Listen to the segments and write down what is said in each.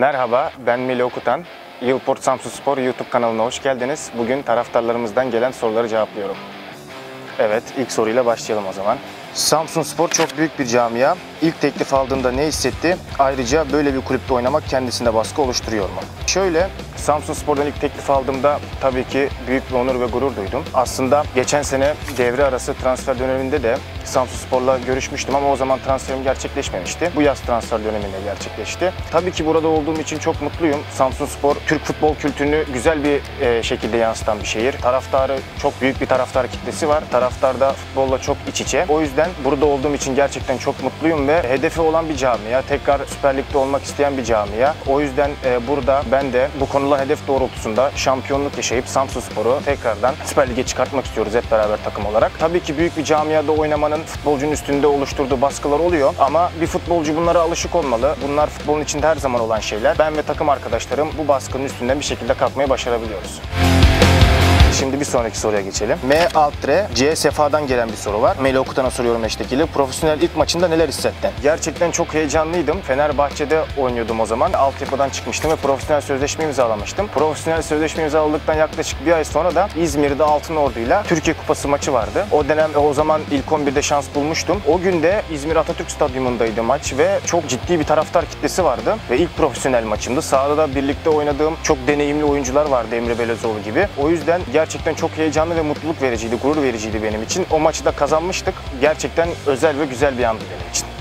Merhaba, ben Melih Okutan. Yılport Samsunspor YouTube kanalına hoş geldiniz. Bugün taraftarlarımızdan gelen soruları cevaplıyorum. Evet, ilk soruyla başlayalım o zaman. Samsunspor çok büyük bir camia. İlk teklif aldığında ne hissetti? Ayrıca böyle bir kulüpte oynamak kendisinde baskı oluşturuyor mu? Şöyle, Samsunspor'dan ilk teklif aldığımda tabii ki büyük bir onur ve gurur duydum. Aslında geçen sene devre arası transfer döneminde de Samsunspor'la görüşmüştüm ama o zaman transferim gerçekleşmemişti. Bu yaz transfer döneminde gerçekleşti. Tabii ki burada olduğum için çok mutluyum. Samsunspor, Türk futbol kültürünü güzel bir şekilde yansıtan bir şehir. Taraftarı, çok büyük bir taraftar kitlesi var. Taraftar da futbolla çok iç içe. O yüzden burada olduğum için gerçekten çok mutluyum ve hedefi olan bir camia. Tekrar Süper Lig'de olmak isteyen bir camia. O yüzden burada ben de bu konuda hedef doğrultusunda şampiyonluk yaşayıp Samsunspor'u tekrardan Süper Lig'e çıkartmak istiyoruz hep beraber takım olarak. Tabii ki büyük bir camiada oynamanın futbolcunun üstünde oluşturduğu baskılar oluyor ama bir futbolcu bunlara alışık olmalı. Bunlar futbolun içinde her zaman olan şeyler. Ben ve takım arkadaşlarım bu baskının üstünden bir şekilde kalkmayı başarabiliyoruz. Şimdi bir sonraki soruya geçelim. M. Altre, C. Sefa'dan gelen bir soru var. Melih Okutan'a soruyorum eşlikili. Profesyonel ilk maçında neler hissettin? Gerçekten çok heyecanlıydım. Fenerbahçe'de oynuyordum o zaman. Altyapıdan çıkmıştım ve profesyonel sözleşme imzalamıştım. Profesyonel sözleşme imzaladıktan yaklaşık bir ay sonra da İzmir'de Altınordu'yla Türkiye Kupası maçı vardı. O zaman ilk 11'de şans bulmuştum. O gün de İzmir Atatürk Stadyumundaydı maç ve çok ciddi bir taraftar kitlesi vardı. Ve ilk profesyonel maçımdı. Sahada da birlikte oynadığım çok deneyimli oyuncular vardı, Emre Belözoğlu gibi. O yüzden gerçekten çok heyecanlı ve mutluluk vericiydi, gurur vericiydi benim için. O maçı da kazanmıştık. Gerçekten özel ve güzel bir andı benim için.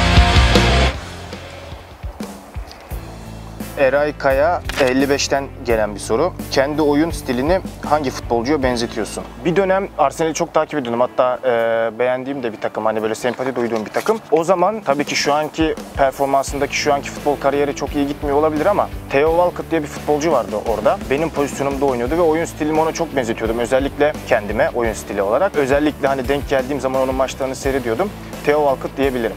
Eray Kaya 55'ten gelen bir soru. Kendi oyun stilini hangi futbolcuya benzetiyorsun? Bir dönem Arsenal'i çok takip ediyordum. Hatta beğendiğim de bir takım. Hani böyle sempati duyduğum bir takım. O zaman tabii ki şu anki performansındaki şu anki futbol kariyeri çok iyi gitmiyor olabilir ama Theo Walcott diye bir futbolcu vardı orada. Benim pozisyonumda oynuyordu ve oyun stilimi ona çok benzetiyordum. Özellikle kendime oyun stili olarak. Özellikle hani denk geldiğim zaman onun maçlarını seyrediyordum. Theo Walcott diyebilirim.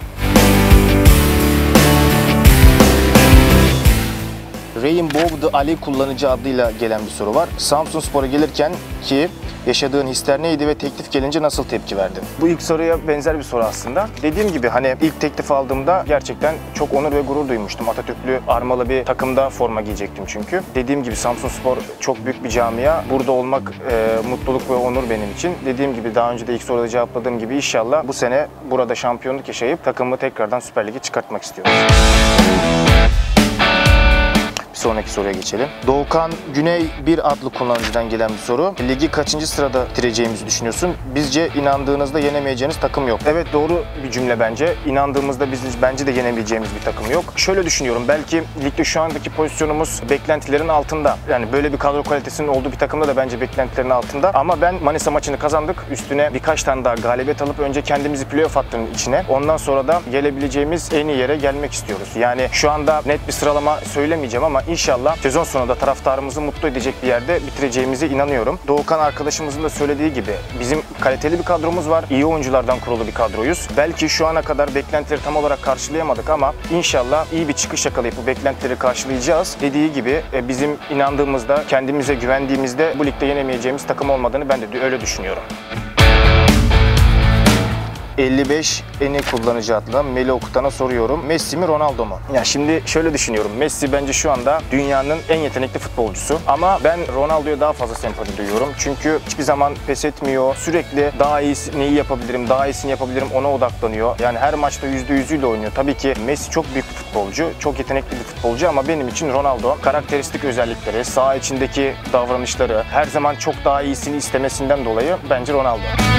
Rainbow the Ali kullanıcı adıyla gelen bir soru var. Samsunspor'a gelirken ki yaşadığın hisler neydi ve teklif gelince nasıl tepki verdin? Bu ilk soruya benzer bir soru aslında. Dediğim gibi hani ilk teklif aldığımda gerçekten çok onur ve gurur duymuştum. Atatürklü armalı bir takımda forma giyecektim çünkü. Dediğim gibi Samsunspor çok büyük bir camia. Burada olmak mutluluk ve onur benim için. Dediğim gibi daha önce de ilk soruda cevapladığım gibi inşallah bu sene burada şampiyonluk yaşayıp takımı tekrardan Süper Lig'e çıkartmak istiyoruz. Bir sonraki soruya geçelim. Doğukan Güney 1 adlı kullanıcıdan gelen bir soru. Ligi kaçıncı sırada bitireceğimizi düşünüyorsun? Bizce inandığınızda yenemeyeceğiniz takım yok. Evet, doğru bir cümle bence. İnandığımızda bence de yenebileceğimiz bir takım yok. Şöyle düşünüyorum. Belki ligde şu andaki pozisyonumuz beklentilerin altında. Yani böyle bir kadro kalitesinin olduğu bir takımda da bence beklentilerin altında. Ama ben Manisa maçını kazandık. Üstüne birkaç tane daha galibiyet alıp önce kendimizi playoff hattının içine, ondan sonra da gelebileceğimiz en iyi yere gelmek istiyoruz. Yani şu anda net bir sıralama söylemeyeceğim ama İnşallah sezon sonunda taraftarımızı mutlu edecek bir yerde bitireceğimize inanıyorum. Doğukan arkadaşımızın da söylediği gibi bizim kaliteli bir kadromuz var. İyi oyunculardan kurulu bir kadroyuz. Belki şu ana kadar beklentileri tam olarak karşılayamadık ama inşallah iyi bir çıkış yakalayıp bu beklentileri karşılayacağız. Dediği gibi bizim inandığımızda, kendimize güvendiğimizde bu ligde yenemeyeceğimiz takım olmadığını ben de öyle düşünüyorum. 55 eni kullanıcı adına Melih Okutan'a soruyorum. Messi mi Ronaldo mu? Ya şimdi şöyle düşünüyorum. Messi bence şu anda dünyanın en yetenekli futbolcusu. Ama ben Ronaldo'ya daha fazla sempati duyuyorum. Çünkü hiçbir zaman pes etmiyor. Sürekli daha iyisini yapabilirim, daha iyisini yapabilirim ona odaklanıyor. Yani her maçta %100'üyle oynuyor. Tabii ki Messi çok büyük bir futbolcu, çok yetenekli bir futbolcu ama benim için Ronaldo karakteristik özellikleri, saha içindeki davranışları, her zaman çok daha iyisini istemesinden dolayı bence Ronaldo.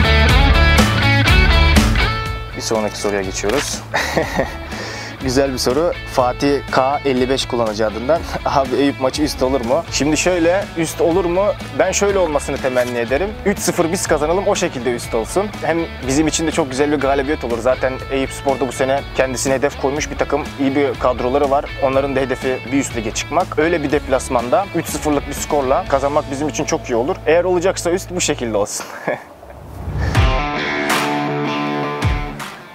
Bir sonraki soruya geçiyoruz. Güzel bir soru. Fatih K 55 kullanıcı adından. Abi Eyüp maçı üst olur mu? Şimdi şöyle, üst olur mu? Ben şöyle olmasını temenni ederim. 3-0 biz kazanalım, o şekilde üst olsun. Hem bizim için de çok güzel bir galibiyet olur. Zaten Eyüpspor'da bu sene kendisine hedef koymuş bir takım. İyi bir kadroları var. Onların da hedefi bir üst lige çıkmak. Öyle bir deplasmanda 3-0'lık bir skorla kazanmak bizim için çok iyi olur. Eğer olacaksa üst bu şekilde olsun.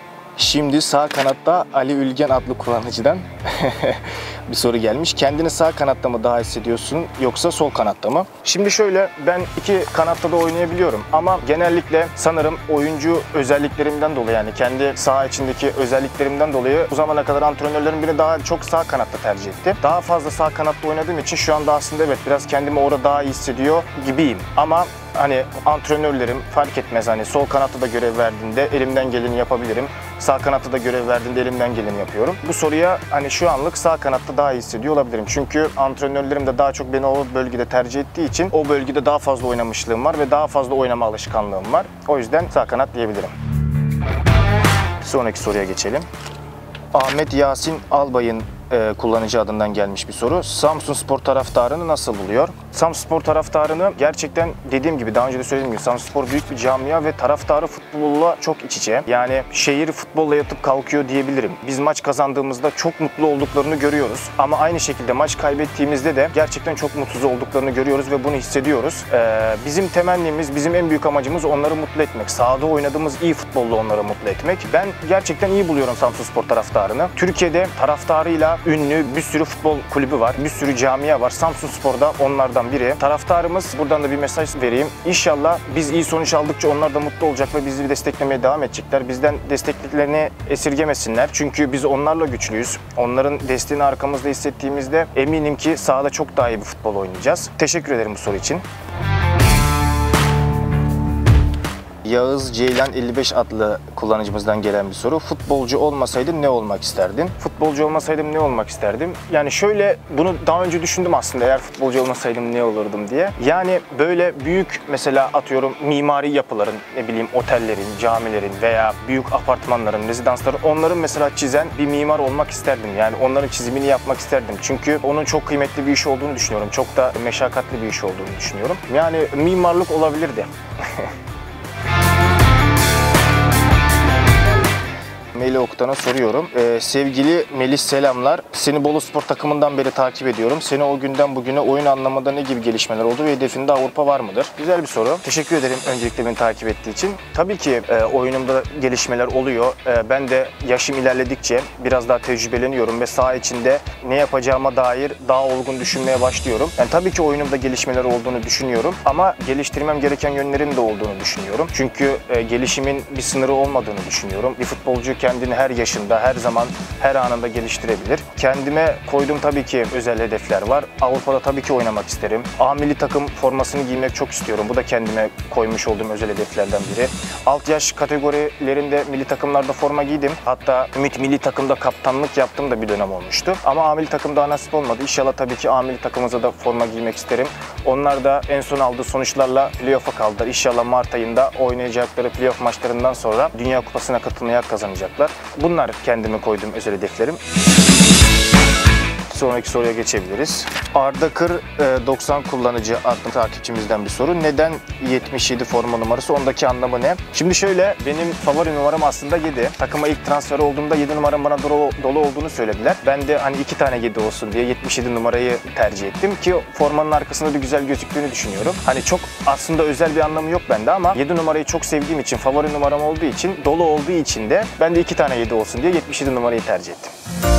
Şimdi sağ kanatta Ali Ülgen adlı kullanıcıdan bir soru gelmiş. Kendini sağ kanatta mı daha hissediyorsun yoksa sol kanatta mı? Şimdi şöyle, ben iki kanatta da oynayabiliyorum ama genellikle sanırım oyuncu özelliklerimden dolayı, yani kendi saha içindeki özelliklerimden dolayı bu zamana kadar antrenörlerim beni daha çok sağ kanatta tercih etti. Daha fazla sağ kanatta oynadığım için şu anda aslında evet biraz kendimi orada daha iyi hissediyor gibiyim. Ama hani antrenörlerim fark etmez, hani sol kanatta da görev verdiğinde elimden geleni yapabilirim. Sağ kanatta da görev verdiğinde elimden geleni yapıyorum. Bu soruya hani şu anlık sağ kanatta daha iyi hissediyor olabilirim. Çünkü antrenörlerim de daha çok beni o bölgede tercih ettiği için o bölgede daha fazla oynamışlığım var ve daha fazla oynama alışkanlığım var. O yüzden sağ kanat diyebilirim. Sonraki soruya geçelim. Ahmet Yasin Albay'ın kullanıcı adından gelmiş bir soru. Samsunspor taraftarını nasıl buluyor? Samsunspor taraftarını gerçekten dediğim gibi, daha önce de söylediğim gibi Samsunspor büyük bir camia ve taraftarı futbolla çok iç içe. Yani şehir futbolla yatıp kalkıyor diyebilirim. Biz maç kazandığımızda çok mutlu olduklarını görüyoruz. Ama aynı şekilde maç kaybettiğimizde de gerçekten çok mutsuz olduklarını görüyoruz ve bunu hissediyoruz. Bizim temennimiz, bizim en büyük amacımız onları mutlu etmek. Sahada oynadığımız iyi futbolla onları mutlu etmek. Ben gerçekten iyi buluyorum Samsunspor taraftarını. Türkiye'de taraftarıyla ünlü bir sürü futbol kulübü var, bir sürü camia var. Samsunspor'da onlardan biri. Taraftarımız, buradan da bir mesaj vereyim. İnşallah biz iyi sonuç aldıkça onlar da mutlu olacak ve bizi desteklemeye devam edecekler. Bizden destekliklerini esirgemesinler. Çünkü biz onlarla güçlüyüz. Onların desteğini arkamızda hissettiğimizde eminim ki sahada çok daha iyi bir futbol oynayacağız. Teşekkür ederim bu soru için. Yağız Ceylan 55 adlı kullanıcımızdan gelen bir soru. Futbolcu olmasaydın ne olmak isterdin? Futbolcu olmasaydım ne olmak isterdim? Yani şöyle, bunu daha önce düşündüm aslında, eğer futbolcu olmasaydım ne olurdum diye. Yani böyle büyük, mesela atıyorum mimari yapıların, ne bileyim otellerin, camilerin veya büyük apartmanların, rezidansların, onların mesela çizen bir mimar olmak isterdim. Yani onların çizimini yapmak isterdim. Çünkü onun çok kıymetli bir iş olduğunu düşünüyorum. Çok da meşakkatli bir iş olduğunu düşünüyorum. Yani mimarlık olabilirdi. Melih Oktan'a soruyorum. Sevgili Melih, selamlar. Seni Boluspor takımından beri takip ediyorum. Seni o günden bugüne oyun anlamında ne gibi gelişmeler oldu ve hedefinde Avrupa var mıdır? Güzel bir soru. Teşekkür ederim öncelikle beni takip ettiği için. Tabii ki oyunumda gelişmeler oluyor. Ben de yaşım ilerledikçe biraz daha tecrübeleniyorum ve saha içinde ne yapacağıma dair daha olgun düşünmeye başlıyorum. Yani tabii ki oyunumda gelişmeler olduğunu düşünüyorum ama geliştirmem gereken yönlerin de olduğunu düşünüyorum. Çünkü gelişimin bir sınırı olmadığını düşünüyorum. Bir futbolcu kendini her yaşında, her zaman, her anında geliştirebilir. Kendime koyduğum tabii ki özel hedefler var. Avrupa'da tabii ki oynamak isterim. A milli takım formasını giymek çok istiyorum. Bu da kendime koymuş olduğum özel hedeflerden biri. Alt yaş kategorilerinde milli takımlarda forma giydim. Hatta Ümit milli takımda kaptanlık yaptığım da bir dönem olmuştu. Ama A milli takımda nasip olmadı. İnşallah tabii ki A milli takımımıza da forma giymek isterim. Onlar da en son aldığı sonuçlarla playoff'a kaldılar. İnşallah Mart ayında oynayacakları playoff maçlarından sonra Dünya Kupası'na katılmaya hak kazanacaklar. Bunlar kendime koyduğum özel hedeflerim. Sonraki soruya geçebiliriz. Arda Kır 90 kullanıcı adlı takipçimizden bir soru. Neden 77 forma numarası? Ondaki anlamı ne? Şimdi şöyle, benim favori numaram aslında 7. Takıma ilk transfer olduğumda 7 numaram bana dolu olduğunu söylediler. Ben de hani 2 tane 7 olsun diye 77 numarayı tercih ettim ki formanın arkasında da güzel gözüktüğünü düşünüyorum. Hani çok aslında özel bir anlamı yok bende ama 7 numarayı çok sevdiğim için, favori numaram olduğu için, dolu olduğu için de ben de 2 tane 7 olsun diye 77 numarayı tercih ettim.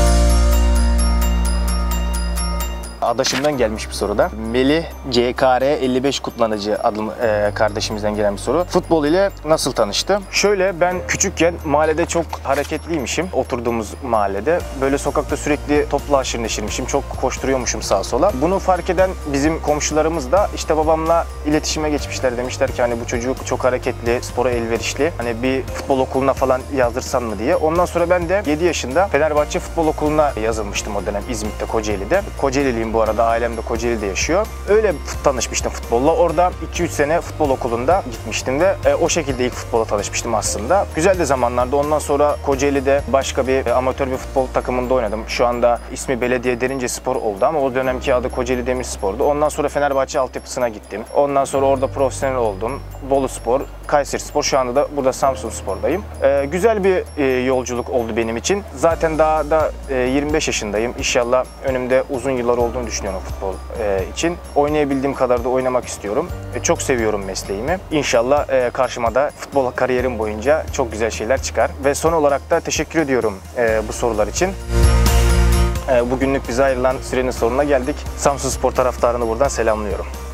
Adaşımdan gelmiş bir soru da. Melih CKR 55 kullanıcı adlı kardeşimizden gelen bir soru. Futbol ile nasıl tanıştı? Şöyle, ben küçükken mahallede çok hareketliymişim. Oturduğumuz mahallede. Böyle sokakta sürekli topla haşır neşirmişim. Çok koşturuyormuşum sağa sola. Bunu fark eden bizim komşularımız da işte babamla iletişime geçmişler. Demişler ki hani bu çocuk çok hareketli, spora elverişli. Hani bir futbol okuluna falan yazdırsan mı diye. Ondan sonra ben de 7 yaşında Fenerbahçe Futbol Okulu'na yazılmıştım o dönem İzmit'te, Kocaeli'de. Kocaeli'liyim bu arada, ailem de Kocaeli'de yaşıyor. Öyle tanışmıştım futbolla. Orada 2-3 sene futbol okulunda gitmiştim ve o şekilde ilk futbola tanışmıştım aslında. Güzel de zamanlarda. Ondan sonra Kocaeli'de başka bir amatör bir futbol takımında oynadım. Şu anda ismi Belediye Derince-Spor oldu ama o dönemki adı Kocaeli Demirspor'du. Ondan sonra Fenerbahçe altyapısına gittim. Ondan sonra orada profesyonel oldum. Boluspor, Kayserispor. Şu anda da burada Samsunspor'dayım. Güzel bir yolculuk oldu benim için. Zaten daha da 25 yaşındayım. İnşallah önümde uzun yıllar olduğunu düşünüyorum futbol için. Oynayabildiğim kadar da oynamak istiyorum. Çok seviyorum mesleğimi. İnşallah karşıma da futbol kariyerim boyunca çok güzel şeyler çıkar. Ve son olarak da teşekkür ediyorum bu sorular için. Bugünlük bize ayrılan sürenin sonuna geldik. Samsunspor taraftarını buradan selamlıyorum.